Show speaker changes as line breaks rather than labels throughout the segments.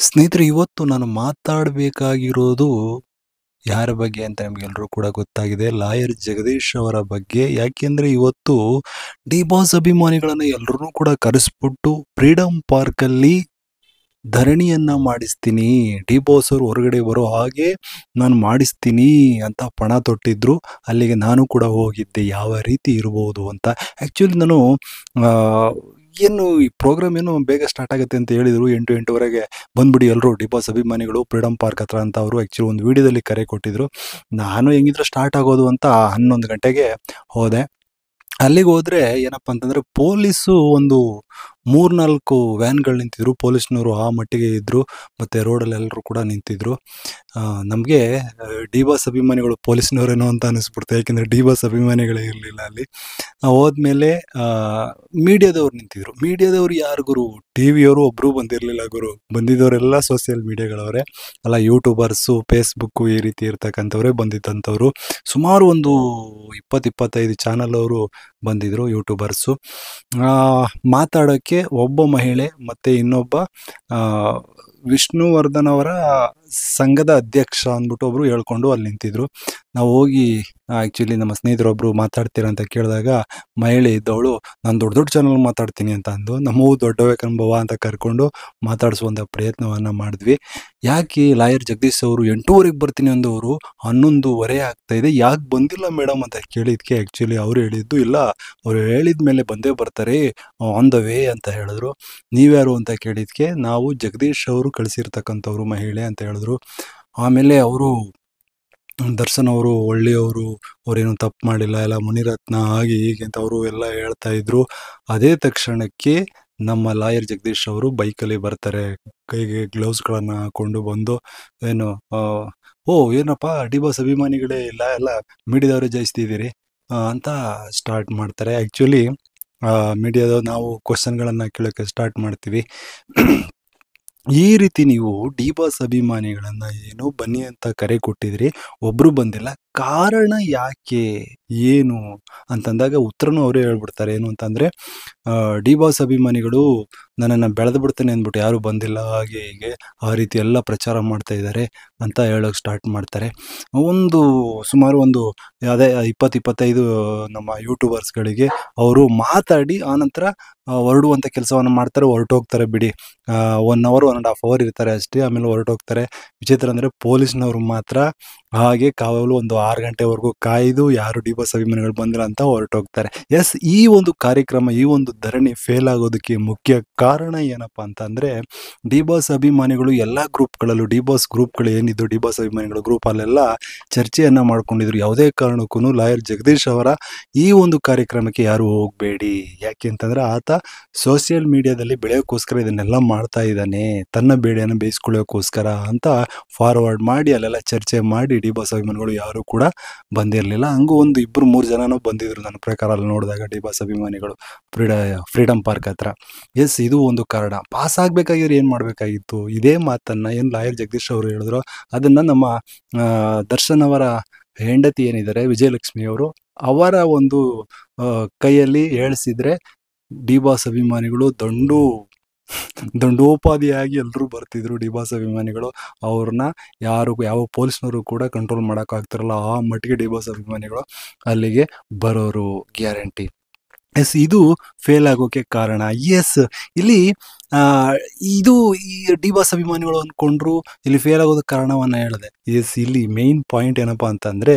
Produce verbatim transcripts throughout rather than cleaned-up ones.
ಸ್ನೇಹಿತರೆ, ಇವತ್ತು ನಾನು ಮಾತಾಡಬೇಕಾಗಿರೋದು ಯಾರ ಬಗ್ಗೆ ಅಂತ ನಿಮ್ಗೆಲ್ರೂ ಕೂಡ ಗೊತ್ತಾಗಿದೆ. ಲಾಯರ್ ಜಗದೀಶ್ ಅವರ ಬಗ್ಗೆ. ಯಾಕೆಂದ್ರೆ ಇವತ್ತು ಡಿ ಬಾಸ್ ಅಭಿಮಾನಿಗಳನ್ನ ಎಲ್ಲರನ್ನೂ ಕೂಡ ಕರೆಸ್ಬಿಟ್ಟು ಫ್ರೀಡಂ ಪಾರ್ಕಲ್ಲಿ ಧರಣಿಯನ್ನ ಮಾಡಿಸ್ತೀನಿ, ಡಿ ಬಾಸ್ ಅವರು ಹೊರಗಡೆ ಬರೋ ಹಾಗೆ ನಾನು ಮಾಡಿಸ್ತೀನಿ ಅಂತ ಪಣ ತೊಟ್ಟಿದ್ರು. ಅಲ್ಲಿಗೆ ನಾನು ಕೂಡ ಹೋಗಿದ್ದೆ, ಯಾವ ರೀತಿ ಇರ್ಬೋದು ಅಂತ. ಆ್ಯಕ್ಚುಲಿ ನಾನು ಆ, ಏನು ಈ ಪ್ರೋಗ್ರಾಮ್ ಏನು ಬೇಗ ಸ್ಟಾರ್ಟ್ ಆಗುತ್ತೆ ಅಂತ ಹೇಳಿದರು. ಎಂಟು ಎಂಟುವರೆಗೆ ಬಂದ್ಬಿಡಿ ಎಲ್ಲರೂ ಡಿ ಬಾಸ್ ಅಭಿಮಾನಿಗಳು ಫ್ರೀಡಂ ಪಾರ್ಕ್ ಹತ್ರ ಅಂತ ಅವರು ಆ್ಯಕ್ಚುಲಿ ಒಂದು ವಿಡಿಯೋದಲ್ಲಿ ಕರೆ ಕೊಟ್ಟಿದ್ರು. ನಾನು ಹೆಂಗಿದ್ರು ಸ್ಟಾರ್ಟ್ ಆಗೋದು ಅಂತ ಹನ್ನೊಂದು ಗಂಟೆಗೆ ಹೋದೆ. ಅಲ್ಲಿಗೆ ಹೋದ್ರೆ ಏನಪ್ಪ ಅಂತಂದ್ರೆ ಪೊಲೀಸು ಒಂದು ಮೂರ್ನಾಲ್ಕು ವ್ಯಾನ್ಗಳು ನಿಂತಿದ್ರು. ಪೊಲೀಸ್ನವರು ಆ ಮಟ್ಟಿಗೆ ಇದ್ರು, ಮತ್ತೆ ರೋಡಲ್ಲಿ ಎಲ್ಲರೂ ಕೂಡ ನಿಂತಿದ್ರು. ನಮಗೆ ಡಿ ಬಾಸ್ ಅಭಿಮಾನಿಗಳು ಪೊಲೀಸ್ನವರೇನೋ ಅಂತ ಅನಿಸ್ಬಿಡ್ತು, ಯಾಕೆಂದರೆ ಡಿ ಬಾಸ್ ಅಭಿಮಾನಿಗಳೇ ಇರಲಿಲ್ಲ ಅಲ್ಲಿ. ಹೋದ್ಮೇಲೆ ಮೀಡಿಯಾದವ್ರು ನಿಂತಿದ್ರು. ಮೀಡಿಯಾದವ್ರು ಯಾರು ಗುರು? ಟಿ ವಿಯವರು ಒಬ್ಬರು ಬಂದಿರಲಿಲ್ಲ ಗುರು. ಬಂದಿದ್ದವರೆಲ್ಲ ಸೋಷಿಯಲ್ ಮೀಡಿಯಾಗಳವರೇ, ಅಲ್ಲ ಯೂಟ್ಯೂಬರ್ಸು, ಫೇಸ್ಬುಕ್ಕು ಈ ರೀತಿ ಇರ್ತಕ್ಕಂಥವ್ರೆ ಬಂದಿದ್ದಂಥವ್ರು. ಸುಮಾರು ಒಂದು ಇಪ್ಪತ್ತು ಇಪ್ಪತ್ತೈದು ಚಾನಲ್ ಅವರು ಬಂದಿದ್ರು, ಯೂಟ್ಯೂಬರ್ಸು. ಮಾತಾಡೋಕ್ಕೆ ಒಬ್ಬ ಮಹಿಳೆ ಮತ್ತು ಇನ್ನೊಬ್ಬ ವಿಷ್ಣುವರ್ಧನ್ ಅವರ ಸಂಘದ ಅಧ್ಯಕ್ಷ ಅಂದ್ಬಿಟ್ಟು ಒಬ್ಬರು ಹೇಳ್ಕೊಂಡು ಅಲ್ಲಿ ನಿಂತಿದ್ರು. ನಾವು ಹೋಗಿ ಆ್ಯಕ್ಚುಲಿ ನಮ್ಮ ಸ್ನೇಹಿತರೊಬ್ಬರು ಮಾತಾಡ್ತೀರ ಅಂತ ಕೇಳಿದಾಗ ಮಹಿಳೆ ಇದ್ದವಳು ನಾನು ದೊಡ್ಡ ದೊಡ್ಡ ಚಾನಲ್ ಮಾತಾಡ್ತೀನಿ ಅಂತ ಅಂದು, ನಮ್ಮವು ದೊಡ್ಡವೇ ಕಣ್ಬವ ಅಂತ ಕರ್ಕೊಂಡು ಮಾತಾಡಿಸುವಂಥ ಪ್ರಯತ್ನವನ್ನು ಮಾಡಿದ್ವಿ. ಯಾಕೆ ಲಾಯರ್ ಜಗದೀಶ್ ಅವರು ಎಂಟೂವರೆಗೆ ಬರ್ತೀನಿ ಅಂದವರು ಹನ್ನೊಂದುವರೆ ಆಗ್ತಾಯಿದೆ, ಯಾಕೆ ಬಂದಿಲ್ಲ ಮೇಡಮ್ ಅಂತ ಕೇಳಿದ್ಕೆ ಆ್ಯಕ್ಚುಲಿ ಅವರು ಹೇಳಿದ್ದು, ಇಲ್ಲ ಅವರು ಹೇಳಿದ ಮೇಲೆ ಬಂದೇ ಬರ್ತಾರೆ ಆನ್ ದ ವೇ ಅಂತ ಹೇಳಿದ್ರು. ನೀವ್ಯಾರು ಅಂತ ಕೇಳಿದ್ಕೆ ನಾವು ಜಗದೀಶ್ ಅವರು ಕಳಿಸಿರ್ತಕ್ಕಂಥವ್ರು ಮಹಿಳೆ ಅಂತ ಹೇಳಿದ್ರು. ಆಮೇಲೆ ಅವರು ದರ್ಶನ್ ಅವರು ಒಳ್ಳೆಯವರು, ಅವರೇನು ತಪ್ಪು ಮಾಡಿಲ್ಲ, ಎಲ್ಲ ಮುನಿರತ್ನ ಹಾಗೆ ಹೀಗೆ ಅಂತ ಅವರು ಎಲ್ಲ ಹೇಳ್ತಾ ಇದ್ರು. ಅದೇ ತಕ್ಷಣಕ್ಕೆ ನಮ್ಮ ಲಾಯರ್ ಜಗದೀಶ್ ಅವರು ಬೈಕಲ್ಲಿ ಬರ್ತಾರೆ, ಕೈಗೆ ಗ್ಲೌಸ್ಗಳನ್ನು ಹಾಕ್ಕೊಂಡು ಬಂದು ಏನು ಓ ಏನಪ್ಪ ಡಿ ಬಾಸ್ ಅಭಿಮಾನಿಗಳೇ ಇಲ್ಲ, ಎಲ್ಲ ಮೀಡಿಯಾದವರೇ ಜಯಿಸ್ತಿದ್ದೀರಿ ಅಂತ ಸ್ಟಾರ್ಟ್ ಮಾಡ್ತಾರೆ. ಆ್ಯಕ್ಚುಲಿ ಮೀಡಿಯಾದವ್ರು ನಾವು ಕ್ವಶನ್ಗಳನ್ನು ಕೇಳೋಕ್ಕೆ ಸ್ಟಾರ್ಟ್ ಮಾಡ್ತೀವಿ. ಈ ರೀತಿ ನೀವು ಡಿ ಬಾಸ್ ಅಭಿಮಾನಿಗಳನ್ನು ಏನು ಬನ್ನಿ ಅಂತ ಕರೆ ಕೊಟ್ಟಿದ್ರಿ, ಒಬ್ಬರು ಬಂದಿಲ್ಲ, ಕಾರಣ ಯಾಕೆ ಏನು ಅಂತಂದಾಗ ಉತ್ತರನೂ ಅವರೇ ಹೇಳ್ಬಿಡ್ತಾರೆ. ಏನು ಅಂತಂದರೆ ಡಿ ಬಾಸ್ ಅಭಿಮಾನಿಗಳು ನನ್ನನ್ನು ಬೆಳೆದು ಬಿಡ್ತೇನೆ ಅಂದ್ಬಿಟ್ಟು ಯಾರೂ ಬಂದಿಲ್ಲ, ಹಾಗೆ ಹೀಗೆ ಆ ರೀತಿ ಎಲ್ಲ ಪ್ರಚಾರ ಮಾಡ್ತಾ ಇದ್ದಾರೆ ಅಂತ ಹೇಳೋಕ್ಕೆ ಸ್ಟಾರ್ಟ್ ಮಾಡ್ತಾರೆ. ಒಂದು ಸುಮಾರು ಒಂದು ಅದೇ ಇಪ್ಪತ್ತು ಇಪ್ಪತ್ತೈದು ನಮ್ಮ ಯೂಟ್ಯೂಬರ್ಸ್ಗಳಿಗೆ ಅವರು ಮಾತಾಡಿ ಆನಂತರ ಹೊರಡುವಂಥ ಕೆಲಸವನ್ನು ಮಾಡ್ತಾರೆ, ಹೊರಟೋಗ್ತಾರೆ. ಬಿಡಿ, one hour one and half hour ಇರ್ತಾರೆ ಅಷ್ಟೇ, ಆಮೇಲೆ ಹೊರಟೋಗ್ತಾರೆ. ವಿಚಿತ್ರ ಅಂದರೆ ಪೊಲೀಸ್ನವರು ಮಾತ್ರ ಹಾಗೆ ಕಾವಲು ಒಂದು ಆರು ಗಂಟೆವರೆಗೂ ಕಾಯ್ದು ಯಾರು ಡಿ ಬಾಸ್ ಅಭಿಮಾನಿಗಳು ಬಂದಿಲ್ಲ ಅಂತ ಹೊರಟೋಗ್ತಾರೆ. ಎಸ್, ಈ ಒಂದು ಕಾರ್ಯಕ್ರಮ, ಈ ಒಂದು ಧರಣಿ ಫೇಲ್ ಆಗೋದಕ್ಕೆ ಮುಖ್ಯ ಕಾರಣ ಏನಪ್ಪ ಅಂತಂದರೆ ಡಿ ಬಾಸ್ ಅಭಿಮಾನಿಗಳು ಎಲ್ಲ ಗ್ರೂಪ್ಗಳಲ್ಲೂ, ಡಿ ಬಾಸ್ ಗ್ರೂಪ್ಗಳು ಏನಿದ್ದು ಡಿ ಬಾಸ್ ಅಭಿಮಾನಿಗಳು ಗ್ರೂಪಲ್ಲೆಲ್ಲ ಚರ್ಚೆಯನ್ನು ಮಾಡ್ಕೊಂಡಿದ್ರು. ಯಾವುದೇ ಕಾರಣಕ್ಕೂ ಲಾಯರ್ ಜಗದೀಶ್ ಅವರ ಈ ಒಂದು ಕಾರ್ಯಕ್ರಮಕ್ಕೆ ಯಾರು ಹೋಗಬೇಡಿ, ಯಾಕೆ ಅಂತಂದರೆ ಆತ ಸೋಷಿಯಲ್ ಮೀಡಿಯಾದಲ್ಲಿ ಬೆಳೆಯೋಕ್ಕೋಸ್ಕರ ಇದನ್ನೆಲ್ಲ ಮಾಡ್ತಾ ಇದ್ದಾನೆ, ತನ್ನ ಬೇಳೆಯನ್ನು ಬೇಯಿಸ್ಕೊಳ್ಳೋಕ್ಕೋಸ್ಕರ ಅಂತ ಫಾರ್ವರ್ಡ್ ಮಾಡಿ ಅಲ್ಲೆಲ್ಲ ಚರ್ಚೆ ಮಾಡಿ ಡಿ ಬಾಸ್ ಅಭಿಮಾನಿಗಳು ಯಾರೂ ಕೂಡ ಬಂದಿರಲಿಲ್ಲ. ಹಂಗೂ ಒಂದು ಇಬ್ಬರು ಮೂರು ಜನನೂ ಬಂದಿದ್ರು ನನ್ನ ಪ್ರಕಾರ ಅಲ್ಲಿ ನೋಡಿದಾಗ ಡಿ ಬಾಸ್ ಅಭಿಮಾನಿಗಳು ಫ್ರೀಡ ಫ್ರೀಡಂ ಪಾರ್ಕ್ ಹತ್ರ. ಎಸ್, ಇದು ಒಂದು ಕಾರಣ. ಪಾಸ್ ಆಗಬೇಕಾಗಿರೋ ಏನು ಮಾಡಬೇಕಾಗಿತ್ತು? ಇದೇ ಮಾತನ್ನು ಏನು ಲಾಯರ್ ಜಗದೀಶ್ ಅವರು ಹೇಳಿದ್ರು ಅದನ್ನು ನಮ್ಮ ದರ್ಶನ್ ಅವರ ಹೆಂಡತಿ ಏನಿದ್ದಾರೆ ವಿಜಯಲಕ್ಷ್ಮಿ ಅವರು, ಅವರ ಒಂದು ಕೈಯಲ್ಲಿ ಹೇಳಿಸಿದ್ರೆ ಡಿ ಬಾಸ್ ಅಭಿಮಾನಿಗಳು ದಂಡು ದಂಡೋಪಾದಿಯಾಗಿ ಎಲ್ಲರೂ ಬರ್ತಿದ್ರು. ಡಿ ಬಾಸ್ ಅಭಿಮಾನಿಗಳು ಅವ್ರನ್ನ ಯಾರು ಯಾವ ಪೊಲೀಸ್ನವರು ಕೂಡ ಕಂಟ್ರೋಲ್ ಮಾಡೋಕ್ಕಾಗ್ತಿರಲ್ಲ, ಆ ಮಟ್ಟಿಗೆ ಡಿ ಬಾಸ್ ಅಭಿಮಾನಿಗಳು ಅಲ್ಲಿಗೆ ಬರೋರು ಗ್ಯಾರಂಟಿ. ಎಸ್, ಇದು ಫೇಲ್ ಆಗೋಕ್ಕೆ ಕಾರಣ. ಎಸ್, ಇಲ್ಲಿ ಇದು ಈ ಡಿ ಬಾಸ್ ಅಭಿಮಾನಿಗಳು ಅಂದ್ಕೊಂಡ್ರು ಇಲ್ಲಿ ಫೇಲ್ ಆಗೋದಕ್ಕೆ ಕಾರಣವನ್ನು ಹೇಳಿದೆ. ಎಸ್, ಇಲ್ಲಿ ಮೇನ್ ಪಾಯಿಂಟ್ ಏನಪ್ಪ ಅಂತಂದರೆ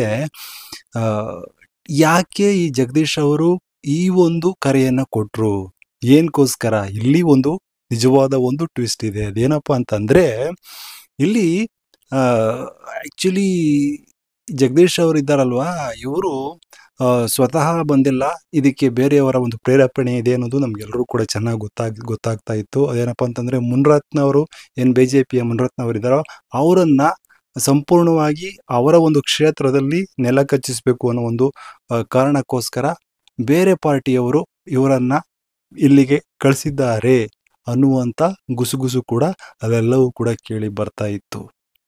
ಯಾಕೆ ಈ ಜಗದೀಶ್ ಅವರು ಈ ಒಂದು ಕರೆಯನ್ನು ಕೊಟ್ಟರು, ಏನಕ್ಕೋಸ್ಕರ? ಇಲ್ಲಿ ಒಂದು ನಿಜವಾದ ಒಂದು ಟ್ವಿಸ್ಟ್ ಇದೆ. ಅದೇನಪ್ಪ ಅಂತಂದರೆ ಇಲ್ಲಿ ಆ್ಯಕ್ಚುಲಿ ಜಗದೀಶ್ ಅವರು ಇದ್ದಾರಲ್ವಾ, ಇವರು ಸ್ವತಃ ಬಂದಿಲ್ಲ, ಇದಕ್ಕೆ ಬೇರೆಯವರ ಒಂದು ಪ್ರೇರೇಪಣೆ ಇದೆ ಅನ್ನೋದು ನಮಗೆಲ್ಲರೂ ಕೂಡ ಚೆನ್ನಾಗಿ ಗೊತ್ತಾಗ್ ಗೊತ್ತಾಗ್ತಾ ಇತ್ತು. ಅದೇನಪ್ಪ ಅಂತಂದರೆ ಮುನಿರತ್ನ ಅವರು, ಏನು ಬಿ ಜೆ ಪಿಯ ಮುನಿರತ್ನ ಅವರು ಇದ್ದಾರೋ ಅವರನ್ನು ಸಂಪೂರ್ಣವಾಗಿ ಅವರ ಒಂದು ಕ್ಷೇತ್ರದಲ್ಲಿ ನೆಲ ಕಚ್ಚಿಸಬೇಕು ಅನ್ನೋ ಒಂದು ಕಾರಣಕ್ಕೋಸ್ಕರ ಬೇರೆ ಪಾರ್ಟಿಯವರು ಇವರನ್ನು ಇಲ್ಲಿಗೆ ಕಳಿಸಿದ್ದಾರೆ ಅನ್ನುವಂಥ ಗುಸುಗುಸು ಕೂಡ ಅದೆಲ್ಲವೂ ಕೂಡ ಕೇಳಿ ಬರ್ತಾ ಇತ್ತು.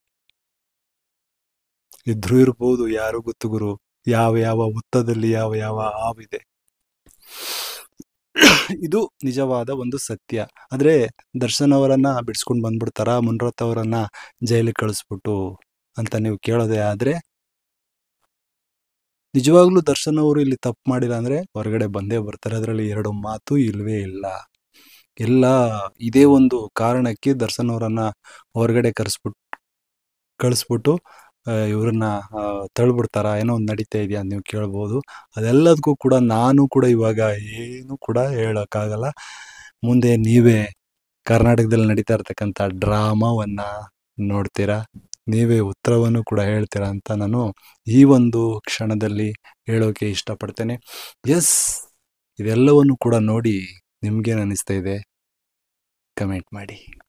ಇದ್ರೂ ಇರ್ಬೋದು, ಯಾರು ಗೊತ್ತು ಗುರು, ಯಾವ ಯಾವ ಹುತ್ತದಲ್ಲಿ ಯಾವ ಯಾವ ಹಾವಿದೆ. ಇದು ನಿಜವಾದ ಒಂದು ಸತ್ಯ. ಆದರೆ ದರ್ಶನ್ ಅವರನ್ನ ಬಿಡಿಸ್ಕೊಂಡು ಬಂದ್ಬಿಡ್ತಾರಾ ಮುನ್ರತ್ ಅವರನ್ನ ಜೈಲಿಗೆ ಕಳಿಸ್ಬಿಟ್ಟು ಅಂತ ನೀವು ಕೇಳೋದೇ ಆದರೆ, ನಿಜವಾಗ್ಲೂ ದರ್ಶನ್ ಅವರು ಇಲ್ಲಿ ತಪ್ಪು ಮಾಡಿಲ್ಲ ಅಂದರೆ ಹೊರಗಡೆ ಬಂದೇ ಬರ್ತಾರೆ. ಅದರಲ್ಲಿ ಎರಡು ಮಾತು ಇಲ್ವೇ ಇಲ್ಲ. ಎಲ್ಲ ಇದೇ ಒಂದು ಕಾರಣಕ್ಕೆ ದರ್ಶನ್ ಅವರನ್ನ ಹೊರಗಡೆ ಕರೆಸ್ಬಿಟ್ಟು ಕಳಿಸ್ಬಿಟ್ಟು ಇವ್ರನ್ನ ತಳ್ಳಿಬಿಡ್ತಾರ, ಏನೋ ಒಂದು ನಡೀತಾ ಇದೆಯಾ ಅಂತ ನೀವು ಕೇಳ್ಬೋದು. ಅದೆಲ್ಲದಕ್ಕೂ ಕೂಡ ನಾನು ಕೂಡ ಇವಾಗ ಏನು ಕೂಡ ಹೇಳೋಕ್ಕಾಗಲ್ಲ. ಮುಂದೆ ನೀವೇ ಕರ್ನಾಟಕದಲ್ಲಿ ನಡೀತಾ ಇರ್ತಕ್ಕಂಥ ಡ್ರಾಮಾವನ್ನು ನೋಡ್ತೀರಾ, ನೀವೇ ಉತ್ತರವನ್ನು ಕೂಡ ಹೇಳ್ತೀರಾ ಅಂತ ನಾನು ಈ ಒಂದು ಕ್ಷಣದಲ್ಲಿ ಹೇಳೋಕೆ ಇಷ್ಟಪಡ್ತೇನೆ. ಎಸ್, ಇದೆಲ್ಲವನ್ನು ಕೂಡ ನೋಡಿ ನಿಮ್ಗೇನು ಅನ್ನಿಸ್ತಾ ಇದೆ ಕಮೆಂಟ್ ಮಾಡಿ.